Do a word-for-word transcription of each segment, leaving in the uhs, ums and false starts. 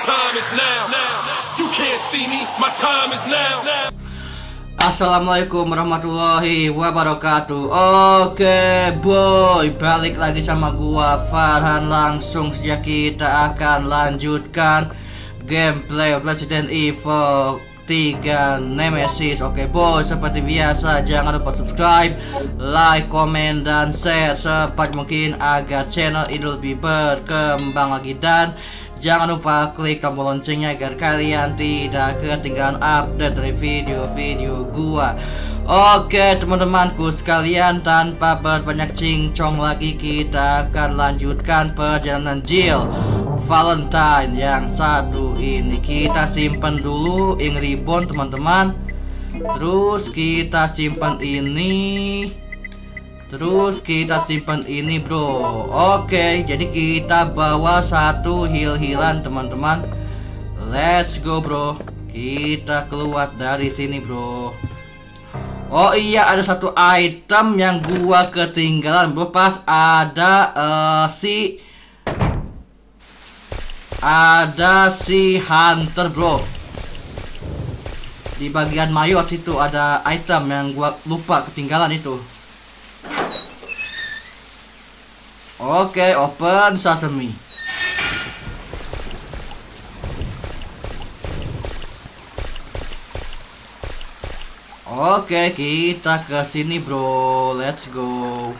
time is now. You can't see me, my time is now. Assalamualaikum warahmatullahi wabarakatuh. Oke boy, balik lagi sama gua Farhan. Langsung saja kita akan lanjutkan gameplay Resident Evil tiga Nemesis. Oke boy, seperti biasa jangan lupa subscribe, like, komen, dan share secepat mungkin agar channel ini lebih berkembang lagi. Dan jangan lupa klik tombol loncengnya agar kalian tidak ketinggalan update dari video-video gua. Oke teman-temanku sekalian, tanpa berbanyak cincong lagi kita akan lanjutkan perjalanan Jill Valentine yang satu ini. Kita simpen dulu ing ribbon teman-teman. Terus kita simpan ini. Terus kita simpan ini bro. Oke, jadi kita bawa satu heal-healan teman-teman. Let's go bro. Kita keluar dari sini bro. Oh iya, ada satu item yang gua ketinggalan bro. Pas ada uh, si Ada si Hunter bro. Di bagian mayor situ ada item yang gua lupa ketinggalan itu. Oke, open sesame. Oke, kita ke sini, bro. Let's go.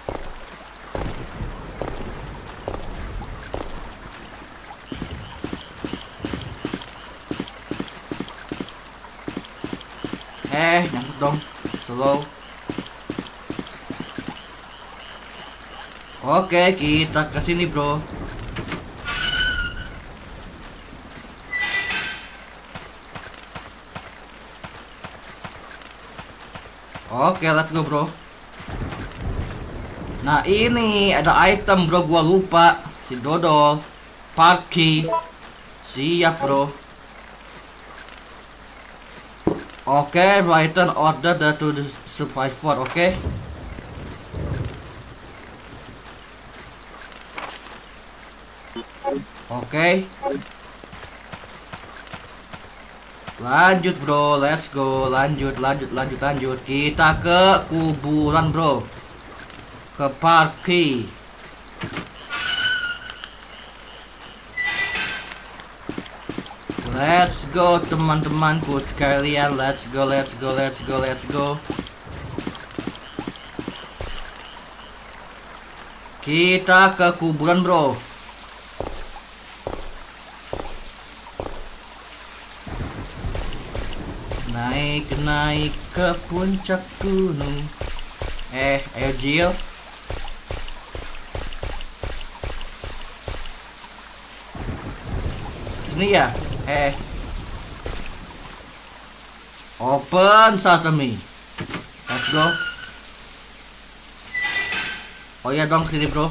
Eh, nyangkut dong. Slow. Oke, kita ke sini, bro. Oke, let's go, bro. Nah, ini ada item, bro. Gua lupa. Si dodol. Parky. Siap, bro. Oke, return order to the survivor. Oke. Oke, lanjut bro, let's go, lanjut, lanjut, lanjut, lanjut. Kita ke kuburan bro, ke Parky. Let's go teman-temanku sekalian, let's go, let's go, let's go, let's go. Kita ke kuburan bro. Naik, naik ke puncak gunung. Eh, ayo Jill. Sini ya. Eh. Open sesame. Let's go. Oh ya dong, sini bro.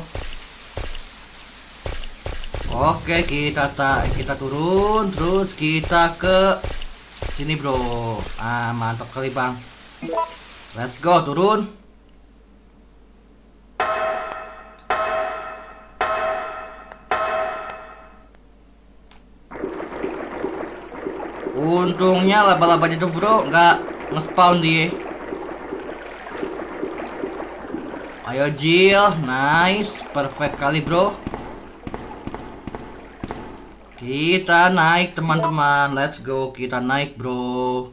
Oke, kita tak kita turun, terus kita ke sini bro. Ah, mantap kali bang. Let's go, turun. Untungnya laba-labanya tuh bro nggak nge-spawn dia. Ayo Jill, nice, perfect kali bro. Kita naik teman-teman, let's go, kita naik bro.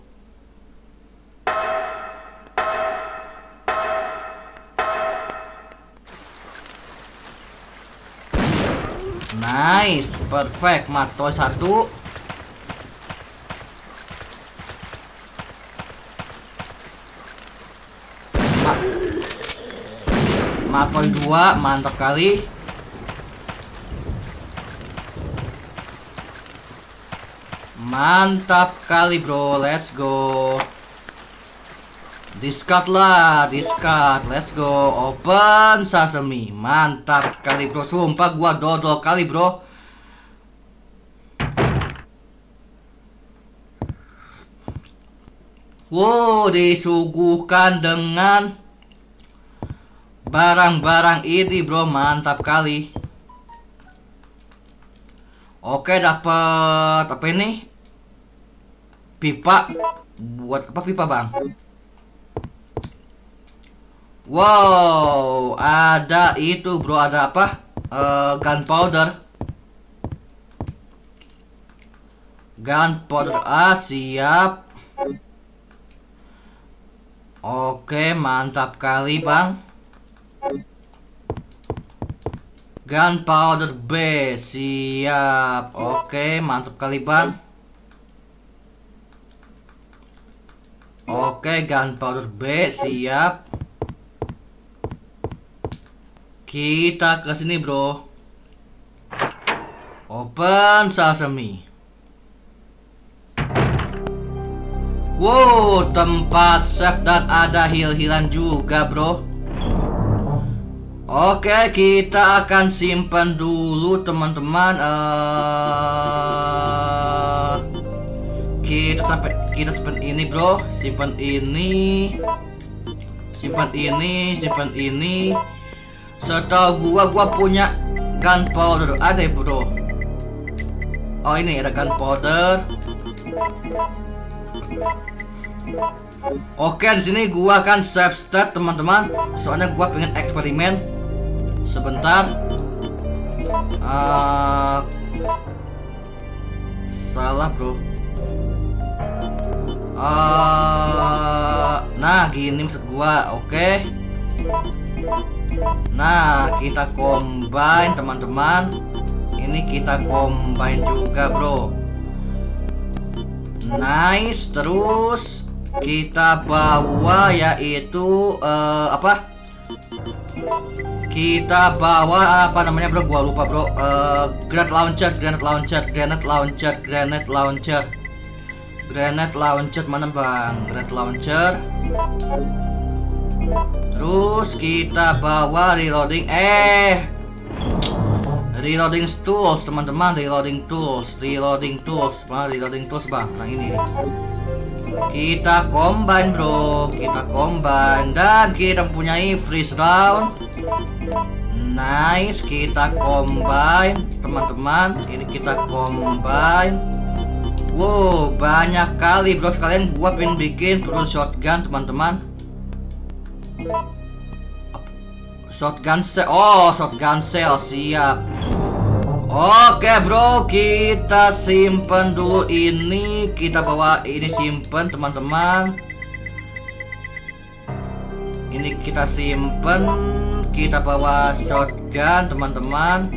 Nice, perfect, matoy satu. Ma matoy dua, mantap kali. Mantap kali bro, let's go. Discard lah, discard, let's go. Open sesame, mantap kali bro. Sumpah gua dodol kali bro. Wow, disuguhkan dengan barang-barang ini bro, mantap kali. Oke, dapat apa ini? Pipa. Buat apa pipa, Bang? Wow, ada itu, bro. Ada apa? Uh, gunpowder. Gunpowder. Ah, siap. Oke, mantap kali, Bang. Gunpowder B, siap. Oke, mantap kali, Bang. Oke, gunpowder B, siap. Kita ke sini, bro. Open sesame. Wow, tempat safe dan ada heal-healan juga, bro. Oke, kita akan simpan dulu, teman-teman. Uh, kita sampai kita simpan ini, bro. Simpan ini. Simpan ini, simpan ini. Setahu gua, gua punya gunpowder. Ada ya, bro? Oh, ini ada gunpowder. Oke, di sini gua akan save state, teman-teman. Soalnya gua pengen eksperimen. Sebentar. Uh, salah, bro. Uh, nah, gini maksud gua. Oke. Nah, kita combine, teman-teman. Ini kita combine juga, bro. Nice. Terus kita bawa yaitu uh, apa? Kita bawa apa namanya, bro? Gua lupa, bro. Uh, grenade launcher, grenade launcher, grenade launcher, grenade launcher, grenade launcher mana, Bang? Grenade launcher. Terus kita bawa reloading eh reloading tools, teman-teman. Reloading tools, reloading tools, mana reloading tools, Bang? Nah, ini nih. Kita combine, bro. Kita combine dan kita mempunyai freeze round. Nice, kita combine, teman-teman. Ini kita combine. Wow, banyak kali, bro. Sekalian gua pengen bikin terus shotgun, teman-teman. Shotgun cell. Oh, shotgun cell, siap. Oke, bro, kita simpen dulu ini. Kita bawa ini, simpen, teman-teman. Ini kita simpen. Kita bawa shotgun, teman-teman.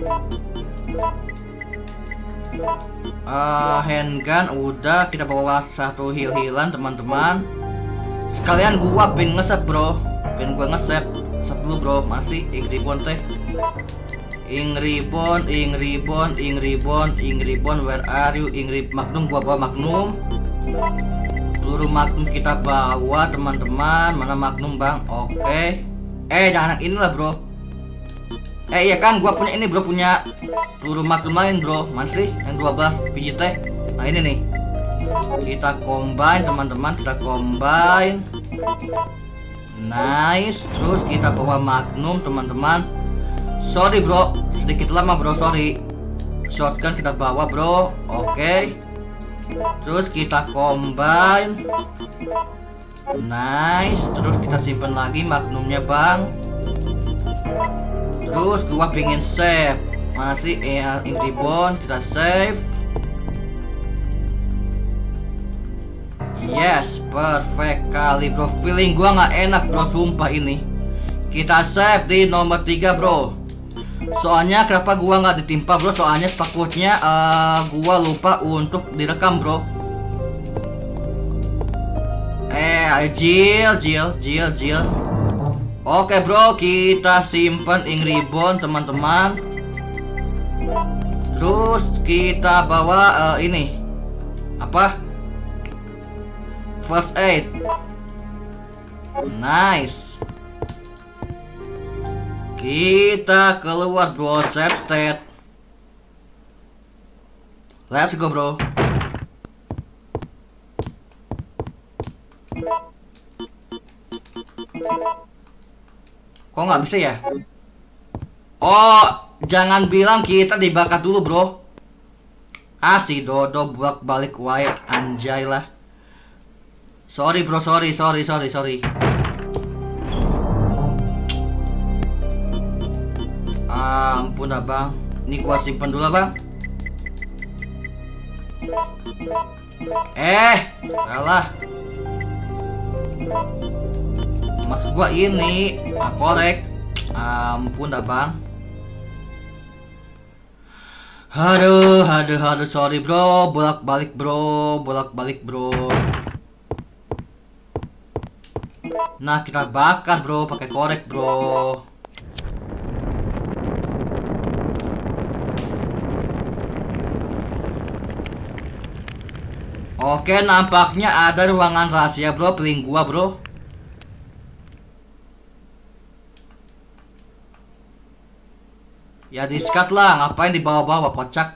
uh, Handgun udah. Kita bawa satu heal-healan, teman-teman. Sekalian gua pengen nge-save, bro. Pengen gua nge-save. Save dulu, bro. Masih ing ribbon teh. Ing ribbon, ing ribbon, ing ribbon, ing ribbon, where are you? Ing ribbon, magnum, gua bawa magnum. Peluru magnum kita bawa, teman-teman. Mana magnum, Bang? Oke. Eh, jangan yang inilah, bro. Eh, iya kan, gua punya ini, bro. Punya peluru magnum lain, bro. Masih yang dua belas biji teh. Nah, ini nih. Kita combine, teman-teman. Kita combine. Nice. Terus kita bawa magnum, teman-teman. Sorry, bro, sedikit lama, bro. Sorry. Shotgun kita bawa, bro. Oke. Terus kita combine. Nice. Terus kita simpan lagi magnumnya, Bang. Terus gua pengen save. Mana sih? Eh, ink ribbon. Kita save. Yes, perfect kali, bro. Feeling gua nggak enak, bro, sumpah ini. Kita save di nomor tiga, bro. Soalnya kenapa gua nggak ditimpa, bro? Soalnya takutnya uh, gua lupa untuk direkam, bro. Eh, Jill, Jill, Jill, Jill. Oke, bro, kita simpan ink ribbon, teman-teman. Terus kita bawa uh, ini apa? First aid. Nice. Kita keluar, bro. Save state. Let's go, bro. Kok nggak bisa ya? Oh, jangan bilang kita dibakar dulu, bro. Ah, si Dodo bolak balik wae, anjay lah. Sorry bro, sorry, sorry, sorry, sorry. Ampun abang, ini gua simpen dulu bang. Eh, salah. Maksud gua ini, ah, korek. Ampun abang. Aduh, aduh, aduh, sorry bro, bolak balik bro, bolak balik bro. Nah, kita bakar bro, pakai korek bro. Oke, nampaknya ada ruangan rahasia bro, pilih gua bro. Ya diskat lah, ngapain dibawa-bawa, kocak.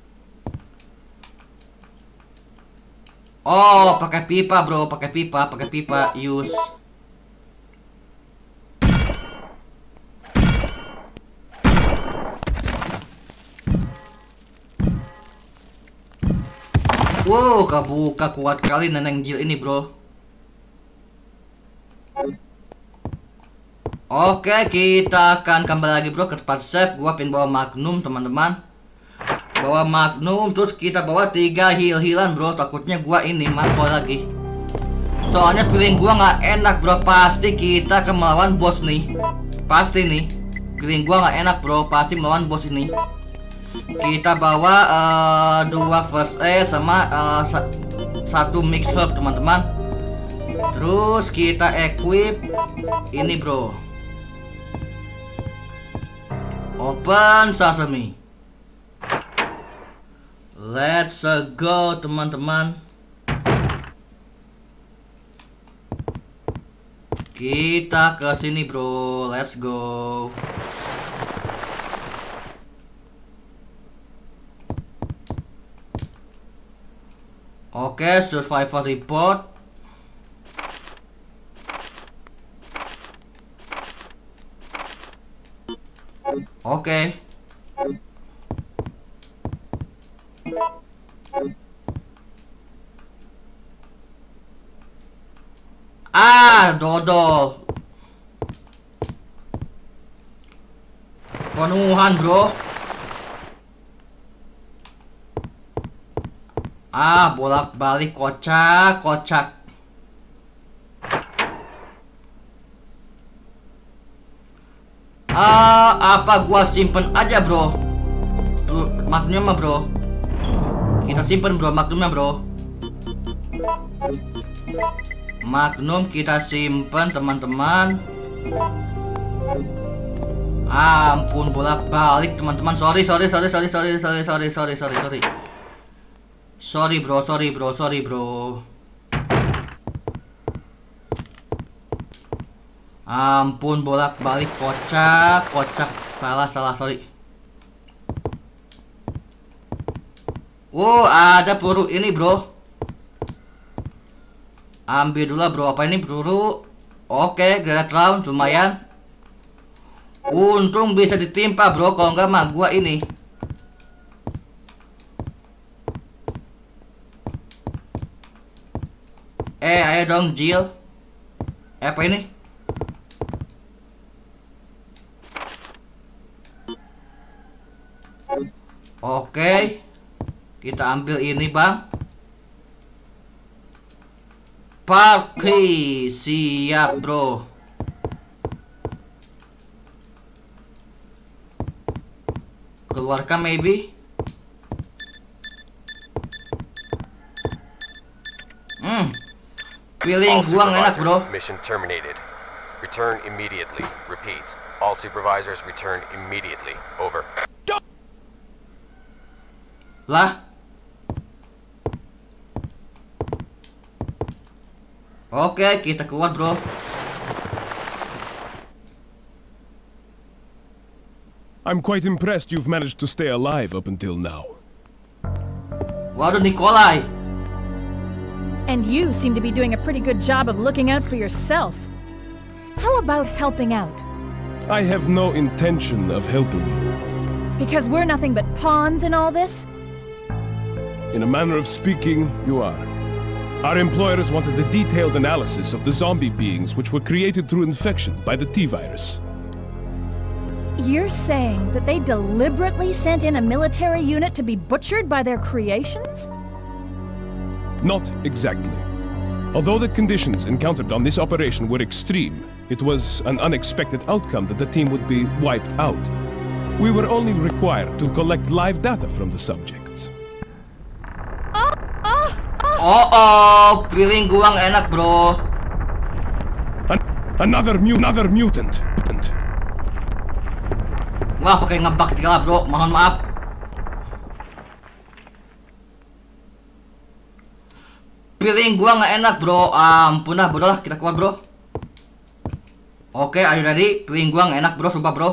Oh, pakai pipa bro, pakai pipa, pakai pipa, use. Wow, kebuka kuat kali neneng Jill ini bro. Oke, kita akan kembali lagi bro ke tempat save. Gua pengen bawa Magnum teman-teman. Bawa Magnum, terus kita bawa tiga heal-healan bro. Takutnya gua ini mati lagi. Soalnya feeling gua nggak enak bro. Pasti kita akan melawan bos nih. Pasti nih. Feeling gua nggak enak bro. Pasti melawan bos ini. Kita bawa uh, dua first aid sama uh, sa satu mix herb teman-teman. Terus kita equip ini bro. Open sesame. Let's go teman-teman. Kita ke sini bro. Let's go. Oke, survival report. Oke. Ah, Dodo. Penuhan, bro. Ah, bolak-balik kocak, kocak. Ah, apa gua simpen aja, bro? Bro, magnumnya mah, bro. Kita simpen, bro, magnumnya, bro. Magnum kita simpen, teman-teman. Ampun, bolak-balik, teman-teman. Sorry, sorry, sorry, sorry, sorry, sorry, sorry, sorry, sorry, sorry. Sorry, bro, sorry, bro, sorry, bro. Ampun, bolak-balik kocak, kocak. Salah, salah, sorry. Wow, ada peluru ini, bro. Ambil dulu, bro. Apa ini peluru? Oke, granat round, lumayan. Untung bisa ditimpa, bro. Kalau enggak mah gua ini. Eh, ayo dong, Jill. Eh, apa ini? Oke. Kita ambil ini, Bang. Parky, siap, bro. Keluarkan, maybe. Hmm. Feeling gua enak, bro. Mission terminated. Return immediately. Repeat. All supervisors return immediately. Over. Lah. Oke, kita keluar, bro. I'm quite impressed you've managed to stay alive up until now. Waduh, Nikolai. And you seem to be doing a pretty good job of looking out for yourself. How about helping out? I have no intention of helping you. Because we're nothing but pawns in all this? in a manner of speaking, you are. Our employers wanted a detailed analysis of the zombie beings which were created through infection by the T-virus. You're saying that they deliberately sent in a military unit to be butchered by their creations? Not exactly. Although the conditions encountered on this operation were extreme, it was an unexpected outcome that the team would be wiped out. We were only required to collect live data from the subjects. Oh oh, piring gua nggak enak bro. An another mu another mutant. mutant. Wah, pakai ngebug segala bro, mohon maaf. Piring gua nggak enak bro, ampun lah, bodoh lah, kita keluar bro. Oke, are you ready? Piring gua nggak enak bro, sumpah bro.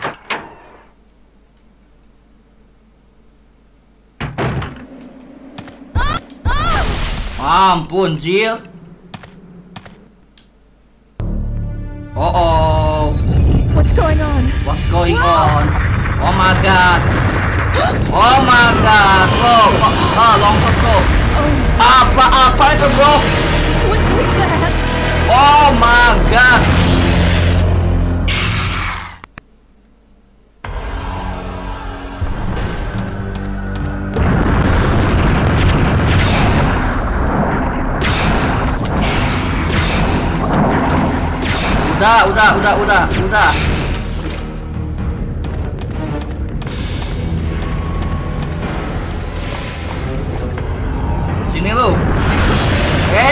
Ampun, Jill. Oh oh. What's going on? What's going on? Oh my god. Oh my god. Bro, ah, longsor bro. Apa-apa itu bro? What was that? Oh my god. Udah, udah, udah, udah, udah. Sini lu. Eh.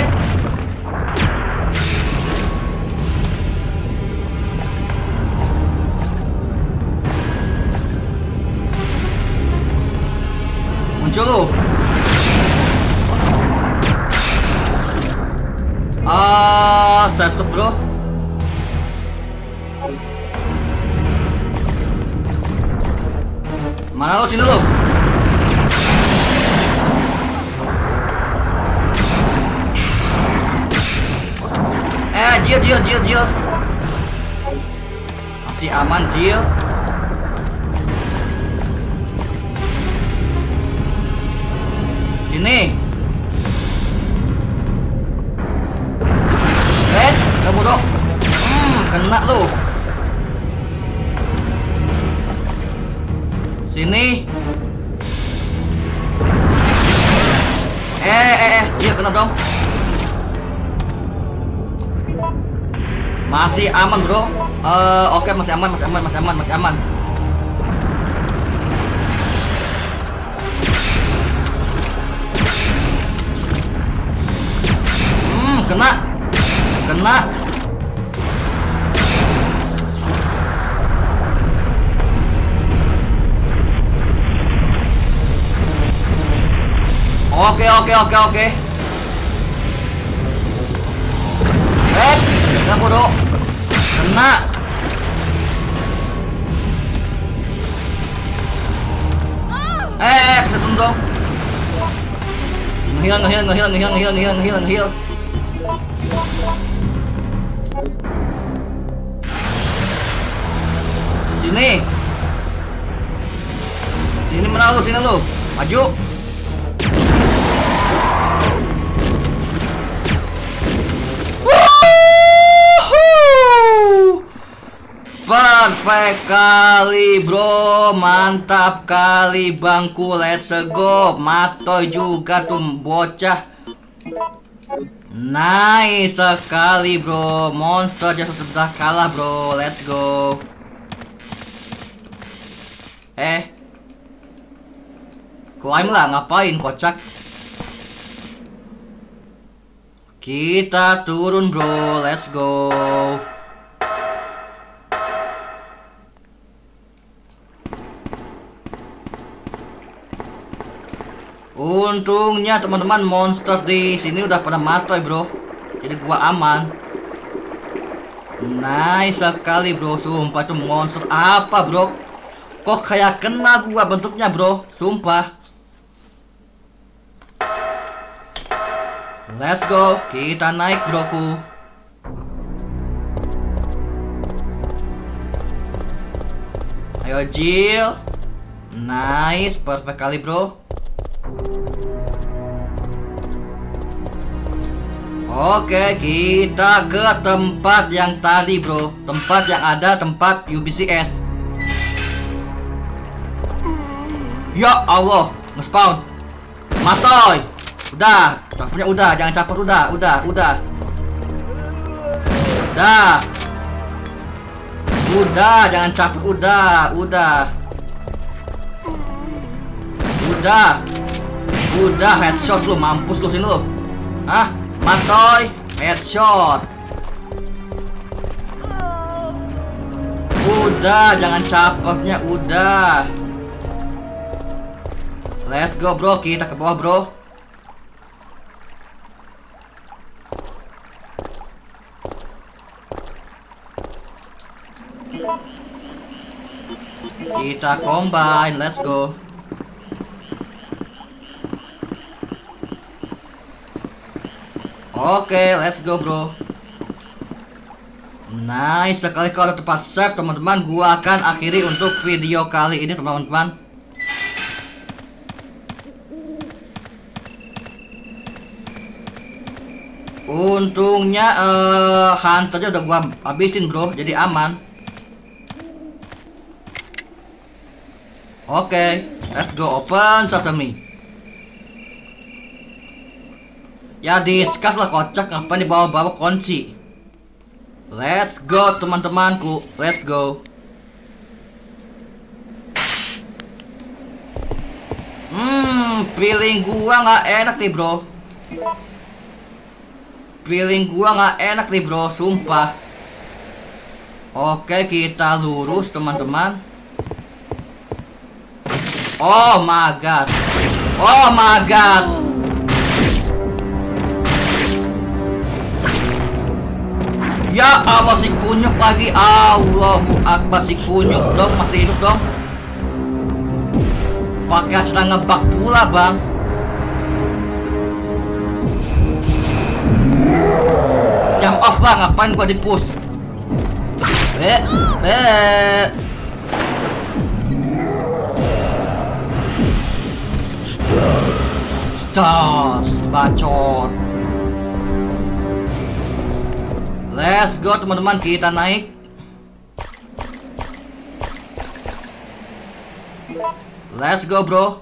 Muncul lu. Ah, satu bro. Mana lo, sini lo. Eh, Jill, Jill, Jill, Jill. Masih aman, Jill. Sini. Eh, kamu dong. Hmm, kena lo. Sini. Eh, eh, eh, dia kena dong. Masih aman bro. Uh, Oke, okay, masih aman, masih aman, masih aman, masih aman. Hmm, kena, kena. Oke, oke, oke, oke. Eh, kena bodoh. Kena. Eh, bisa turun dong. Ngehil, ngehil, ngehil, ngehil, ngehil, ngehil, ngehil, ngehil. Sini. Sini mana lu, sini lu. Maju. Perfect kali bro, mantap kali bangku, let's go. Matoy juga tuh bocah. Nice sekali bro, monster jatuh sudah kalah bro, let's go. Eh, climb lah, ngapain kocak? Kita turun bro, let's go. Untungnya teman-teman monster di sini udah pada matoy bro, jadi gua aman. Nice sekali bro, sumpah itu monster apa bro? Kok kayak kena gua bentuknya bro, sumpah. Let's go, kita naik broku. Ayo Jill. Nice, perfect kali bro. Oke, kita ke tempat yang tadi, bro. Tempat yang ada tempat U B C S. Ya Allah, nge-spawn. Matoy. Udah, capeknya udah, jangan caper udah, udah, udah. Udah. Udah, jangan caper udah, udah. Udah. Udah, headshot lu, mampus lu sini lu. Hah? Matoy, headshot. Udah, jangan capernya, udah. Let's go, bro, kita ke bawah, bro. Kita combine, let's go. Oke, okay, let's go, bro. Nice sekali kalau ada tempat save, teman-teman. Gua akan akhiri untuk video kali ini, teman-teman. Untungnya uh, hunternya udah gua habisin, bro, jadi aman. Oke, okay, let's go, open sesame. Ya discuss lah, kocak, ngapain dibawa-bawa kunci. Let's go, teman-temanku, let's go. Hmm, feeling gua nggak enak nih, bro. Feeling gua nggak enak nih, bro, sumpah. Oke, kita lurus, teman-teman. Oh my god. Oh my god. Ya Allah, si kunyuk lagi. Allahu Akbar, si kunyuk dong, masih hidup dong. Pakai cara ngebak pula, bang. Jump off lah, ngapain gua di push? Eh, eh. Stars, bacot. Let's go, teman-teman, kita naik. Let's go, bro.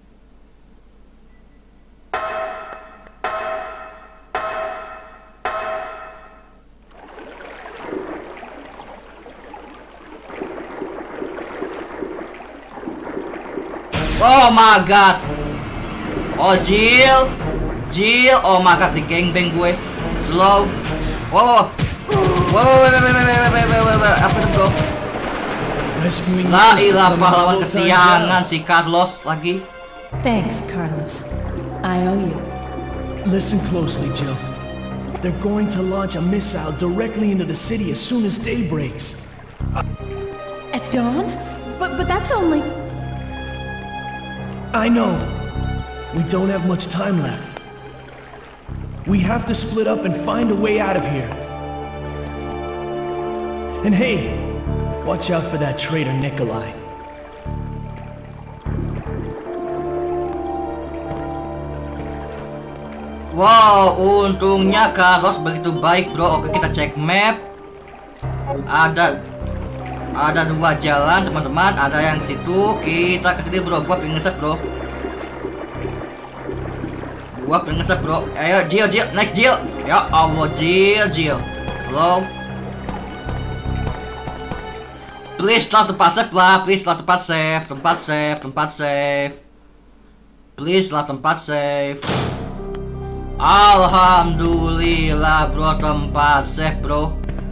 Oh my god. Oh, Jill. Jill, oh my god, di gangbang gue. Slow. Wow, wow, wow, apa itu, bro? La ilah, pahlawan kesiangan si Carlos lagi. Thanks, Carlos. I owe you. Listen closely, Jill. They're going to launch a missile directly into the city as soon as day breaks. At dawn? But but that's only... I know. We don't have much time left. We have to split up and find a way out of here. And hey, watch out for that traitor Nikolai. Wow, untungnya Carlos begitu baik, bro. Oke, kita cek map. Ada ada dua jalan, teman-teman. Ada yang situ, kita ke sini, bro. Gua pengen ngeset, bro. Gua pengen ngeset, bro. Ayo, Jill, Jill, naik Jill. Ya Allah, Jill, Jill. Slow. Please lah tempat save lah, please lah tempat save, tempat save, tempat save. Please lah tempat save. Alhamdulillah, bro, tempat save, bro.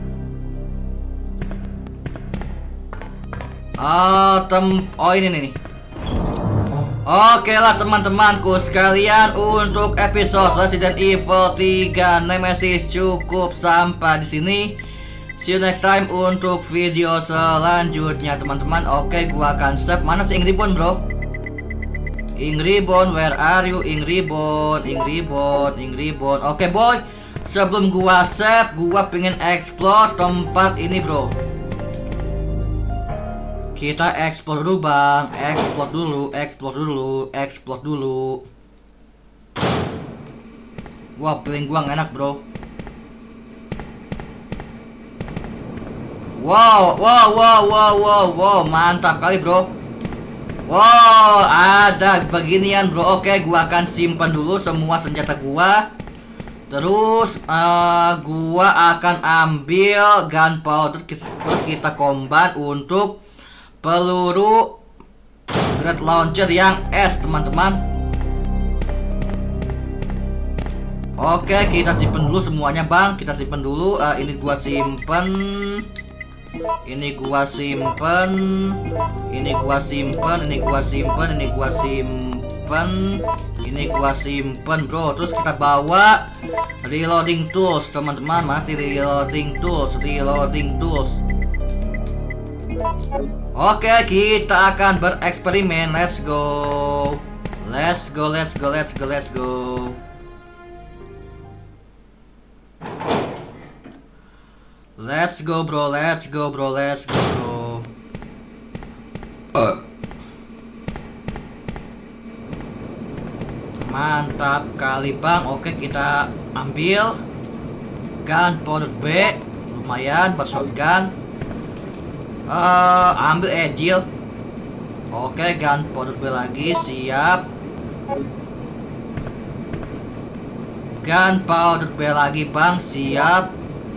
Ah, tem oh ini nih. Oke lah, teman-temanku sekalian, untuk episode Resident Evil tiga Nemesis cukup sampai di sini. See you next time untuk video selanjutnya, teman-teman. Oke, gua akan save. Mana si Ingribon, bro? Ingribon, where are you? Ingribon, Ingribon, Ingribon. Oke, boy. Sebelum gua save, gua pengen explore tempat ini, bro. Kita explore dulu, bang. Explore dulu, explore dulu, explore dulu. Wah, feeling gua nggak enak, bro. Wow, wow, wow, wow, wow, wow, mantap kali, bro. Wow, ada beginian, bro. Oke, gua akan simpan dulu semua senjata gua. Terus, uh, gua akan ambil gunpowder, terus kita combine untuk peluru grenade launcher yang S, teman-teman. Oke, kita simpan dulu semuanya, bang. Kita simpan dulu. Uh, ini gua simpan. Ini gua simpen, ini gua simpen, ini gua simpen, ini gua simpen, ini gua simpen, bro. Terus kita bawa reloading tools, teman-teman. Masih reloading tools, reloading tools. Oke, kita akan bereksperimen. Let's go, let's go, let's go, let's go, let's go. Let's go, bro. Let's go, bro. Let's go, bro. Uh. Mantap kali, bang. Oke, kita ambil gunpowder B. Lumayan buat shotgun. Uh, ambil agile. Oke, gunpowder B lagi. Siap. Gunpowder B lagi, bang. Siap.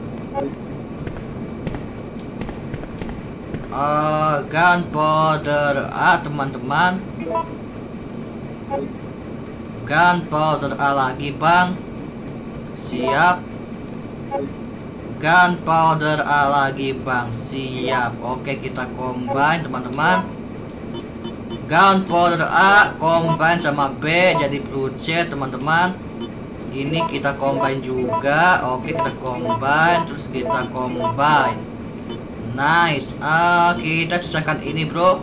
Uh, gunpowder A, teman-teman. Gunpowder A lagi, bang. Siap. Gunpowder A lagi, bang. Siap. Oke, kita combine, teman-teman. Gunpowder A combine sama B jadi peluru C, teman-teman. Ini kita combine juga. Oke, kita combine, terus kita combine. Nice. Ah, kita selesaikan ini, bro.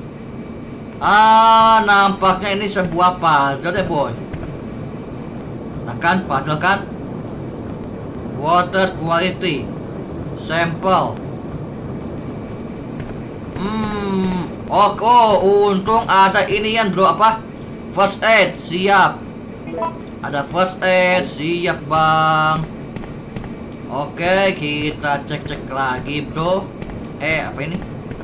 Ah, nampaknya ini sebuah puzzle ya, boy. Nah kan, puzzle kan? Water quality sample. Hmm. Oh, oh, untung ada inian, bro. Apa? First aid. Siap. Ada first aid. Siap, bang. Oke, kita cek-cek lagi, bro. Eh, apa ini?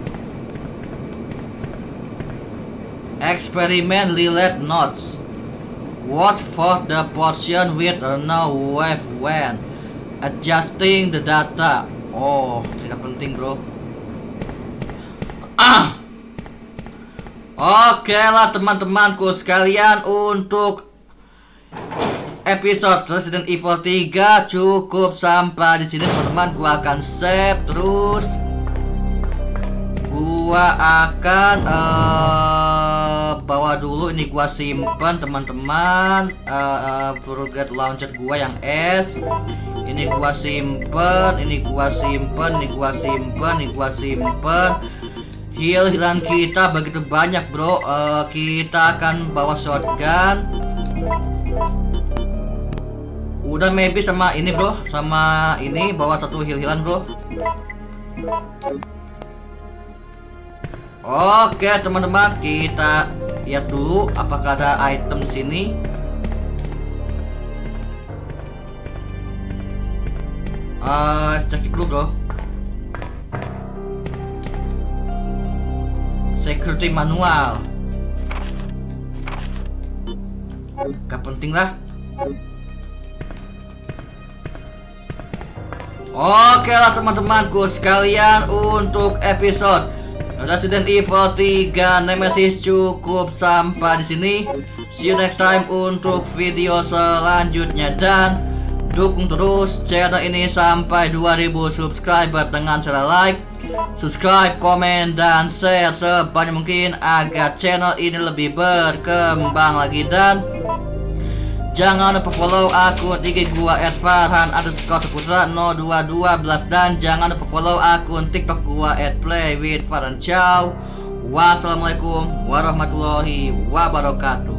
Eksperimen Lilith Notes. Watch for the portion with no wave when adjusting the data. Oh, tidak penting, bro. Ah. Oke lah, teman-temanku sekalian, untuk episode Resident Evil tiga cukup sampai di sini, teman-teman. Gua akan save, terus gua akan uh, bawa dulu ini, gua simpan, teman-teman. Uh, uh, Progress launcher gua yang S. Ini gua simpen, ini gua simpen, ini gua simpen, ini gua simpen. Heal-healan kita begitu banyak, bro. Uh, kita akan bawa shotgun. Udah maybe sama ini, bro. Sama ini bawa satu heal-healan, bro. Oke, teman-teman, kita lihat dulu apakah ada item di sini. Uh, cek dulu, bro. Security manual. Gak penting lah. Oke lah, teman-temanku sekalian, untuk episode Resident Evil tiga Nemesis cukup sampai di sini. See you next time untuk video selanjutnya, dan dukung terus channel ini sampai dua ribu subscriber dengan cara like, subscribe, komen, dan share sebanyak mungkin agar channel ini lebih berkembang lagi. Dan jangan lupa follow akun I G gua at farhan underscore saputra nol dua dua belas, dan jangan lupa follow akun TikTok gua at play with farhan. Ciao. Wassalamualaikum warahmatullahi wabarakatuh.